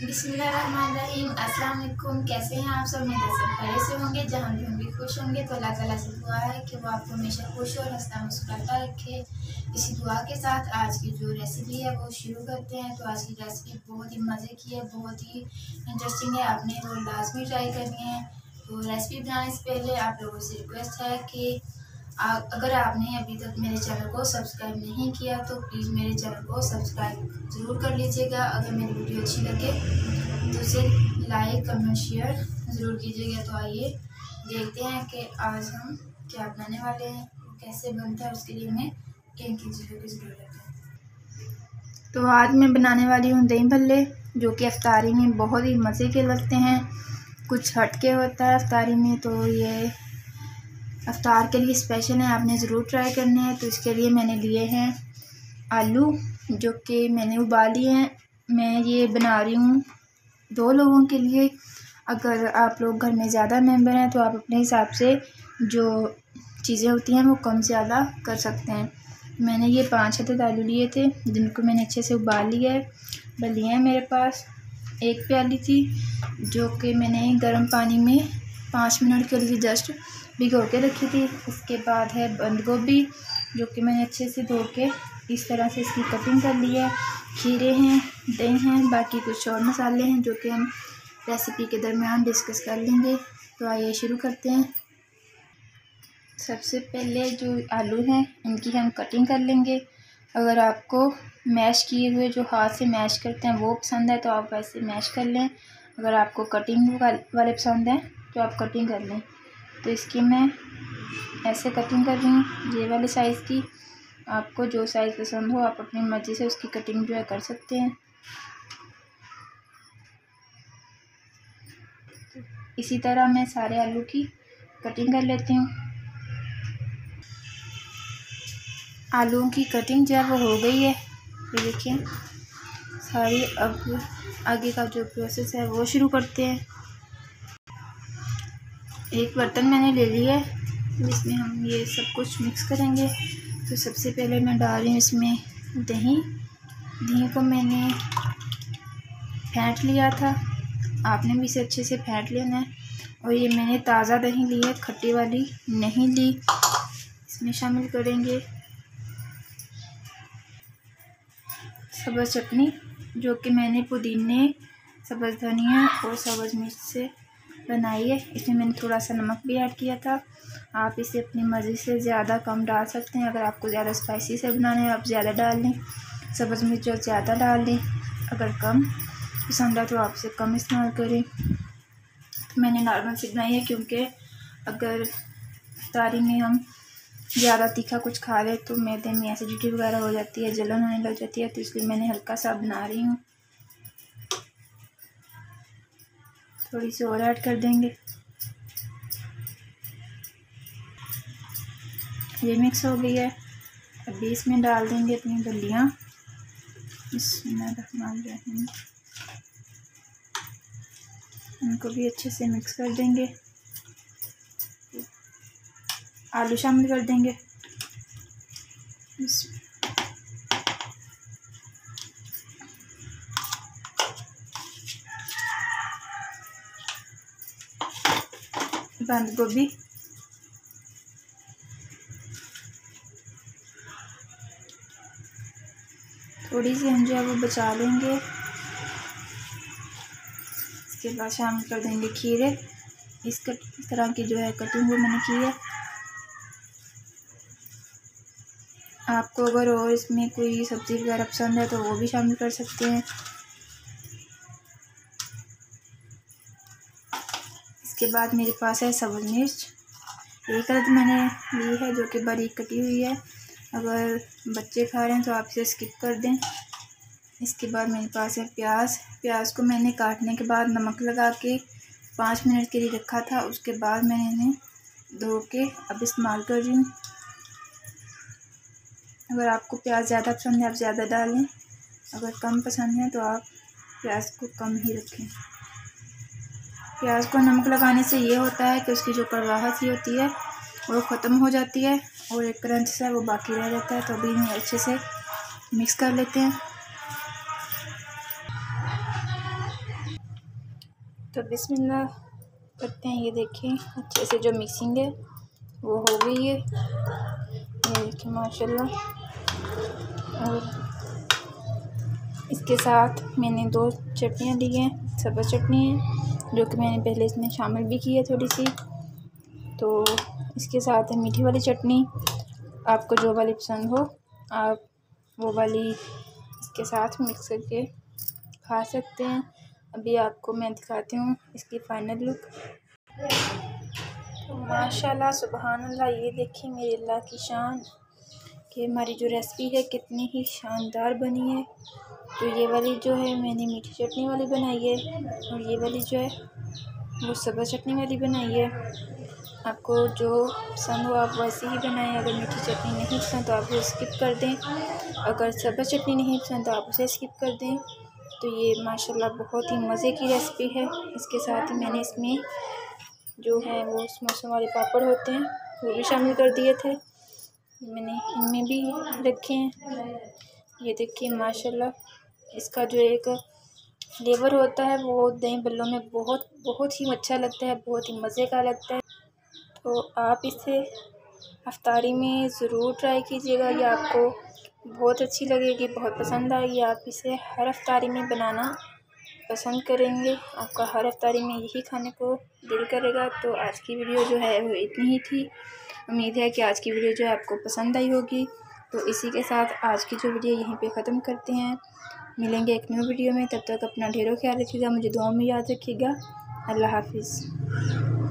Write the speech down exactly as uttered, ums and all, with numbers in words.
बिस्मिल्लाहिर्रहमानिर्रहीम। अस्सलाम वालेकुम। कैसे हैं आप सब? मेरे सब खैरियत से होंगे। जहाँ भी हम भी खुश होंगे तो अल्लाह ताला से दुआ है कि वो आपको हमेशा खुश और हंसता मुस्कुराता रखे। इसी दुआ के साथ आज की जो रेसिपी है वो शुरू करते हैं। तो आज की रेसिपी बहुत ही मज़े की है, बहुत ही इंटरेस्टिंग है। आपने वो लाजमी ट्राई करनी है। तो रेसिपी बनाने से पहले आप लोगों से रिक्वेस्ट है कि आ, अगर आपने अभी तक मेरे चैनल को सब्सक्राइब नहीं किया तो प्लीज़ मेरे चैनल को सब्सक्राइब ज़रूर कर लीजिएगा। अगर मेरी वीडियो अच्छी लगे तो उसे लाइक कमेंट शेयर ज़रूर कीजिएगा। तो आइए देखते हैं कि आज हम क्या बनाने वाले हैं, कैसे बनता है, उसके लिए हमें किन किन चीज़ों की ज़रूरत है। तो आज मैं बनाने वाली हूँ दही भल्ले, जो कि अफ्तारी में बहुत ही मज़े के लगते हैं। कुछ हटके होता है अफ्तारी में, तो ये अफ्तार के लिए स्पेशल है, आपने ज़रूर ट्राई करने हैं। तो इसके लिए मैंने लिए हैं आलू, जो कि मैंने उबाल लिए हैं। मैं ये बना रही हूँ दो लोगों के लिए। अगर आप लोग घर में ज़्यादा मेंबर हैं तो आप अपने हिसाब से जो चीज़ें होती हैं वो कम ज़्यादा कर सकते हैं। मैंने ये पाँच अदद आलू लिए थे, जिनको मैंने अच्छे से उबाल लिया है। बलिए हैं मेरे पास एक प्याली थी, जो कि मैंने गर्म पानी में पाँच मिनट के लिए जस्ट भिगो के रखी थी। इसके बाद है बंद गोभी, जो कि मैंने अच्छे से धो के इस तरह से इसकी कटिंग कर ली है। खीरे हैं, दही हैं, बाकी कुछ और मसाले हैं जो कि हम रेसिपी के दरमियान डिस्कस कर लेंगे। तो आइए शुरू करते हैं। सबसे पहले जो आलू हैं इनकी हम कटिंग कर लेंगे। अगर आपको मैश किए हुए जो हाथ से मैश करते हैं वो पसंद है तो आप वैसे मैश कर लें। अगर आपको कटिंग वाले पसंद हैं तो आप कटिंग कर लें। तो इसकी मैं ऐसे कटिंग कर रही हूँ, ये वाले साइज़ की। आपको जो साइज़ पसंद हो आप अपनी मर्ज़ी से उसकी कटिंग जो है कर सकते हैं। इसी तरह मैं सारे आलू की कटिंग कर लेती हूँ। आलूओं की कटिंग जो है वो हो गई है, ये देखिए सारी। अब आगे का जो प्रोसेस है वो शुरू करते हैं। एक बर्तन मैंने ले लिया है जिसमें हम ये सब कुछ मिक्स करेंगे। तो सबसे पहले मैं डाल रही हूँ इसमें दही। दही को मैंने फेंट लिया था, आपने भी इसे अच्छे से फेंट लेना है। और ये मैंने ताज़ा दही ली है, खट्टी वाली नहीं ली। इसमें शामिल करेंगे सब्ज़ चटनी, जो कि मैंने पुदीने, सब्ज़ धनिया और सब्ज़ मिर्च से बनाई है। इसमें मैंने थोड़ा सा नमक भी ऐड किया था। आप इसे अपनी मर्ज़ी से ज़्यादा कम डाल सकते हैं। अगर आपको ज़्यादा स्पाइसी से बनाना है आप ज़्यादा डाल लें, सब्ज़ मिर्च और ज़्यादा डाल लें। अगर कम पसंद है तो आप इसे कम इस्तेमाल करें। तो मैंने नॉर्मल से बनाई है, क्योंकि अगर इफ्तारी में हम ज़्यादा तीखा कुछ खा लें तो मैदे में एसिडिटी वगैरह हो जाती है, जलन होने लग जाती है। तो इसलिए मैंने हल्का सा बना रही हूँ। थोड़ी सी और ऐड कर देंगे। ये मिक्स हो गई है। अभी इसमें डाल देंगे अपनी दलियाँ। बिस्मिल्लाहिर्रहमानिर्रहीम। इनको भी अच्छे से मिक्स कर देंगे। आलू शामिल कर देंगे। बंद गोभी, थोड़ी सी हम जो है वो बचा लेंगे। इसके बाद शामिल कर देंगे खीरे। इस कट इस तरह की जो है कटिंग वो मैंने की है। आपको अगर और इसमें कोई सब्ज़ी वगैरह पसंद है तो वो भी शामिल कर सकते हैं। इसके बाद मेरे पास है सब्ज़ मिर्च, एक अदद मैंने ली है, जो कि बारीक कटी हुई है। अगर बच्चे खा रहे हैं तो आप इसे स्किप कर दें। इसके बाद मेरे पास है प्याज। प्याज को मैंने काटने के बाद नमक लगा के पाँच मिनट के लिए रखा था। उसके बाद मैंने इन्हें धो के अब इस्तेमाल कर रही हूँ। अगर आपको प्याज ज़्यादा पसंद है आप ज़्यादा डालें, अगर कम पसंद है तो आप प्याज को कम ही रखें। प्याज को नमक लगाने से ये होता है कि उसकी जो कड़वाहट सी होती है वो ख़त्म हो जाती है और एक क्रंच सा वो बाकी रह जाता है। तो अभी इन्हें अच्छे से मिक्स कर लेते हैं। तो बिस्मिल्लाह करते हैं। ये देखिए अच्छे से जो मिक्सिंग है वो हो गई है, ये देखिए माशाल्लाह। और इसके साथ मैंने दो चटनियाँ ली हैं, सब्ज़ चटनी है जो कि मैंने पहले इसमें शामिल भी की है थोड़ी सी। तो इसके साथ है मीठी वाली चटनी, आपको जो वाली पसंद हो आप वो वाली इसके साथ मिक्स करके खा सकते हैं। अभी आपको मैं दिखाती हूँ इसकी फ़ाइनल लुक। तो माशाल्लाह सुबहान अल्लाह, ये देखिए मेरे अल्लाह की शान कि हमारी जो रेसिपी है कितनी ही शानदार बनी है। तो ये वाली जो है मैंने मीठी चटनी वाली बनाई है और ये वाली जो है वो सब्ज़ चटनी वाली बनाई है। आपको जो पसंद हो आप वैसे ही बनाएं। अगर मीठी चटनी नहीं पसंद तो आप उसे स्किप कर दें, अगर सब्ज़ चटनी नहीं पसंद तो आप उसे स्किप कर दें। तो ये माशाल्लाह बहुत ही मज़े की रेसिपी है। इसके साथ ही मैंने इसमें जो है वो समोसे वाले पापड़ होते हैं वो भी शामिल कर दिए थे, मैंने इनमें भी रखे हैं। ये देखिए माशाल्लाह इसका जो एक फ्लेवर होता है वो दही बल्लों में बहुत बहुत ही अच्छा लगता है, बहुत ही मज़े का लगता है। तो आप इसे अफ्तारी में ज़रूर ट्राई कीजिएगा, ये आपको बहुत अच्छी लगेगी, बहुत पसंद आएगी। आप इसे हर अफ्तारी में बनाना पसंद करेंगे, आपका हर अफ्तारी में यही खाने को दिल करेगा। तो आज की वीडियो जो है वो इतनी ही थी। उम्मीद है कि आज की वीडियो जो है आपको पसंद आई होगी। तो इसी के साथ आज की जो वीडियो यहीं पे ख़त्म करते हैं। मिलेंगे एक न्यू वीडियो में, तब तक अपना ढेरों ख्याल रखिएगा, मुझे दुआ में याद रखिएगा। अल्लाह हाफिज़।